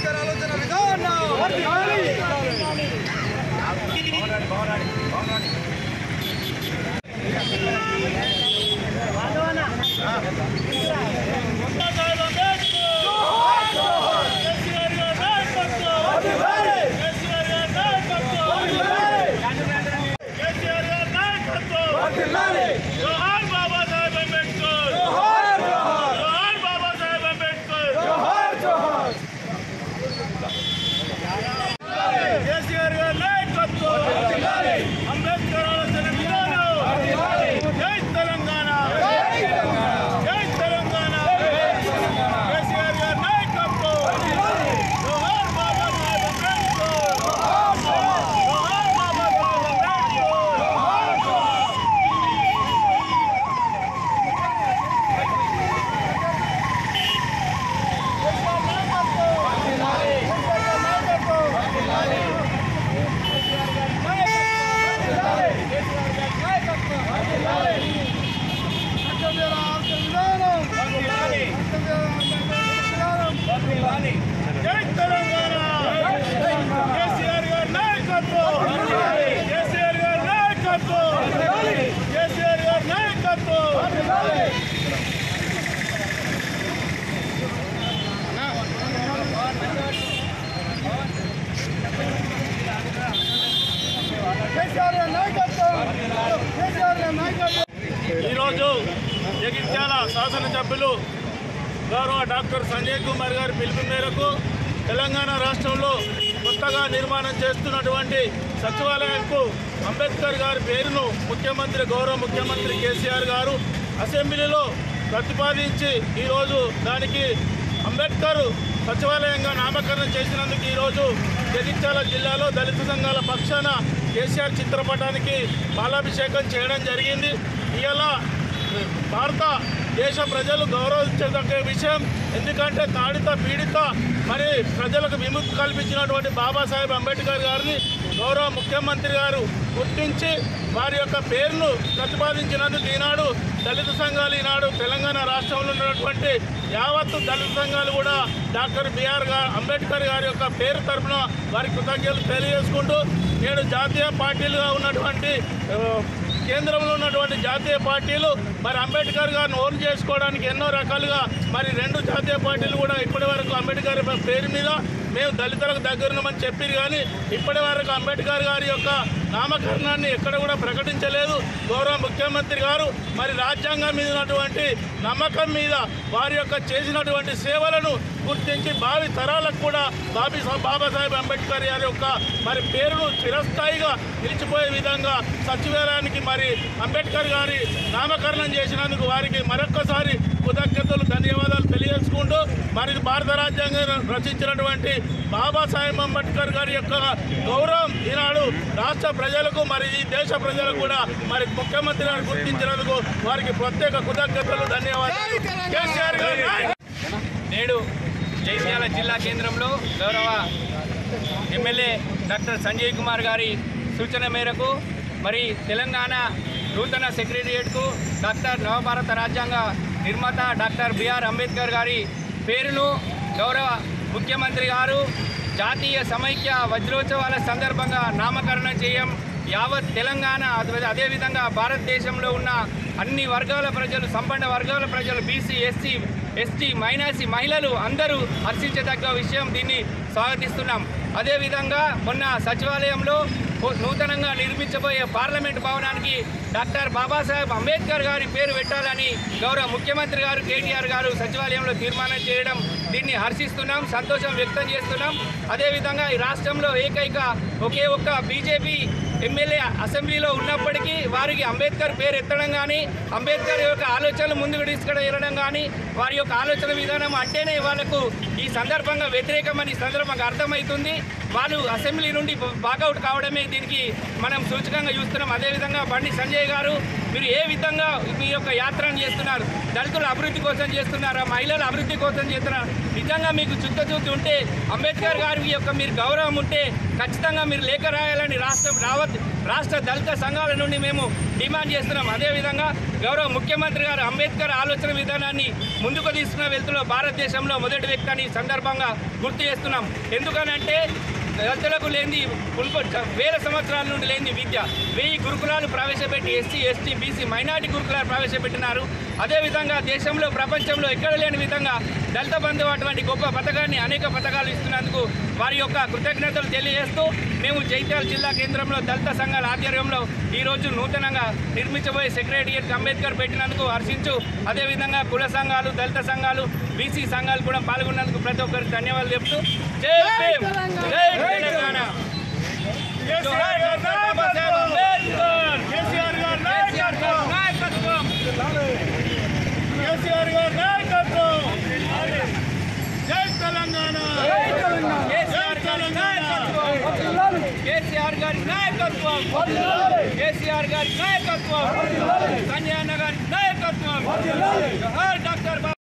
అంబేద్కర్ ఆలోచన విధానం ఈరోజు జగిత్యాల శాసనసభ్యులు గౌరవ డాక్టర్ సంజయ్ కుమార్ గారి పిలుపు మేరకు తెలంగాణ రాష్ట్రంలో కొత్తగా నిర్మాణం చేస్తున్నటువంటి సచివాలయంకు అంబేద్కర్ గారి పేరును గౌరవ ముఖ్యమంత్రి కేసీఆర్ గారు అసెంబ్లీలో ప్రతిపాదించి ఈరోజు దానికి అంబేద్కర్ సచివాలయంగా నామకరణం చేసినందుకు ఈరోజు జగిత్యాల జిల్లాలో దళిత సంఘాల పక్షాన కేసీఆర్ చిత్రపటానికి పాలాభిషేకం చేయడం జరిగింది. ఇవాళ భారతదేశ ప్రజలు గౌరవించదగ్గ విషయం. ఎందుకంటే తాడిత పీడిత మరి ప్రజలకు విముక్తి కల్పించినటువంటి బాబాసాహెబ్ అంబేద్కర్ గారిని గౌరవ ముఖ్యమంత్రి గారు గుర్తించి వారి యొక్క పేరును ప్రతిపాదించినందుకు ఈనాడు దళిత సంఘాలు ఈనాడు తెలంగాణ రాష్ట్రంలో ఉన్నటువంటి యావత్తు దళిత సంఘాలు కూడా డాక్టర్ బిఆర్ అంబేద్కర్ గారి యొక్క పేరు తరఫున వారి కృతజ్ఞతలు తెలియజేసుకుంటూ నేడు జాతీయ పార్టీలుగా ఉన్నటువంటి కేంద్రంలో ఉన్నటువంటి జాతీయ పార్టీలు మరి అంబేద్కర్ గారిని ఓన్ చేసుకోవడానికి ఎన్నో రకాలుగా మరి రెండు జాతీయ పార్టీలు కూడా ఇప్పటి వరకు అంబేద్కర్ పేరు మీద మేము దళితులకు దగ్గరున్నామని చెప్పారు. కానీ ఇప్పటి వరకు అంబేద్కర్ గారి యొక్క నామకరణాన్ని ఎక్కడ కూడా ప్రకటించలేదు. గౌరవ ముఖ్యమంత్రి గారు మరి రాజ్యాంగం మీద ఉన్నటువంటి నమ్మకం మీద వారి యొక్క చేసినటువంటి సేవలను గుర్తించి భావి తరాలకు కూడా బాబాసాహెబ్ అంబేద్కర్ గారి యొక్క మరి పేరును చిరస్థాయిగా నిలిచిపోయే విధంగా సచివాలయానికి మరి అంబేద్కర్ గారి నామకరణం చేసినందుకు వారికి మరొక్కసారి కృతజ్ఞతలు ధన్యవాదాలు తెలియజేసుకుంటూ మరి భారత రాజ్యాంగం రచించినటువంటి బాబాసాహెబ్ అంబేద్కర్ గారి యొక్క గౌరవం ఈనాడు రాష్ట్ర ప్రజలకు మరి ఈ దేశ ప్రజలకు కూడా మరి ముఖ్యమంత్రి గారు గుర్తించినందుకు వారికి ప్రత్యేక కృతజ్ఞతలు ధన్యవాదాలు. కేసీఆర్ గారు నేడు జగిత్యాల జిల్లా కేంద్రంలో గౌరవ ఎమ్మెల్యే డాక్టర్ సంజయ్ కుమార్ గారి సూచన మేరకు మరి తెలంగాణ నూతన సెక్రటరియట్కు డాక్టర్ నవభారత రాజ్యాంగ నిర్మాత డాక్టర్ బిఆర్ అంబేద్కర్ గారి పేరును గౌరవ ముఖ్యమంత్రి గారు జాతీయ సమైక్య వజ్రోత్సవాల సందర్భంగా నామకరణం చేయం. యావత్ తెలంగాణ అదేవిధంగా భారతదేశంలో ఉన్న అన్ని వర్గాల ప్రజలు, సంపన్న వర్గాల ప్రజలు, బీసీ, ఎస్సీ, ఎస్టీ, మైనార్టీ మహిళలు అందరూ హర్షించదగ్గ విషయం. దీన్ని స్వాగతిస్తున్నాం. అదేవిధంగా మొన్న సచివాలయంలో నూతనంగా నిర్మించబోయే పార్లమెంట్ భవనానికి డాక్టర్ బాబాసాహెబ్ అంబేద్కర్ గారి పేరు పెట్టాలని గౌరవ ముఖ్యమంత్రి గారు కేటీఆర్ గారు సచివాలయంలో తీర్మానం చేయడం దీన్ని హర్షిస్తున్నాం, సంతోషం వ్యక్తం చేస్తున్నాం. అదేవిధంగా ఈ రాష్ట్రంలో ఒకే ఒక్క బీజేపీ ఎమ్మెల్యే అసెంబ్లీలో ఉన్నప్పటికీ వారికి అంబేద్కర్ పేరు ఎత్తడం కానీ, అంబేద్కర్ యొక్క ఆలోచనలు ముందుకు తీసుకెళ్ళడం కానీ, వారి యొక్క ఆలోచన విధానం అంటేనే వాళ్లకు ఈ సందర్భంగా వ్యతిరేకమని సందర్భంగా అర్థమవుతుంది. వాళ్ళు అసెంబ్లీ నుండి వాకౌట్ కావడమే దీనికి మనం సూచకంగా చూస్తున్నాం. అదేవిధంగా బండి సంజయ్ గారు మీరు ఏ విధంగా మీ యొక్క యాత్రను చేస్తున్నారు? దళితుల అభివృద్ధి కోసం చేస్తున్నారా? మహిళల అభివృద్ధి కోసం చేస్తున్నారు? నిజంగా మీకు చిత్తశుద్ధి ఉంటే, అంబేద్కర్ గారి యొక్క మీరు గౌరవం ఉంటే ఖచ్చితంగా మీరు లేఖ రాయాలని రాష్ట్ర దళిత సంఘాల నుండి మేము డిమాండ్ చేస్తున్నాం. అదేవిధంగా గౌరవ ముఖ్యమంత్రి గారు అంబేద్కర్ ఆలోచన విధానాన్ని ముందుకు తీసుకున్న వెళ్తున్న భారతదేశంలో మొదటి వ్యక్తి అని సందర్భంగా గుర్తు చేస్తున్నాం. ఎందుకనంటే దళితులకు లేని వేల సంవత్సరాల నుండి లేని విద్య 1000 గురుకులాలు ప్రవేశపెట్టి ఎస్సీ ఎస్టీ బీసీ మైనార్టీ గురుకులాలు ప్రవేశపెట్టినారు. అదేవిధంగా దేశంలో ప్రపంచంలో ఎక్కడ లేని విధంగా దళిత బంధు అటువంటి గొప్ప పథకాన్ని అనేక పథకాలు ఇస్తున్నందుకు వారి యొక్క కృతజ్ఞతలు తెలియజేస్తూ మేము జైత్యాల జిల్లా కేంద్రంలో దళిత సంఘాల ఆధ్వర్యంలో ఈరోజు నూతనంగా నిర్మించబోయే సెక్రటేరియట్ అంబేద్కర్ పెట్టినందుకు హర్షించు. అదేవిధంగా కుల సంఘాలు దళిత సంఘాలు బీసీ సంఘాలు కూడా పాల్గొన్నందుకు ప్రతి ఒక్కరికి ధన్యవాదాలు చెప్తూ జై భీమ్ జై తెలంగాణ. కేసీఆర్ గారి నాయకత్వం, కేసీఆర్ గారి నాయకత్వం, జై తెలంగాణ, కేసీఆర్ గారి నాయకత్వం, కేసీఆర్ గారి నాయకత్వం, కేసీఆర్ గారి నాయకత్వం, సంజయ్ అన్న గారి నాయకత్వం, డాక్టర్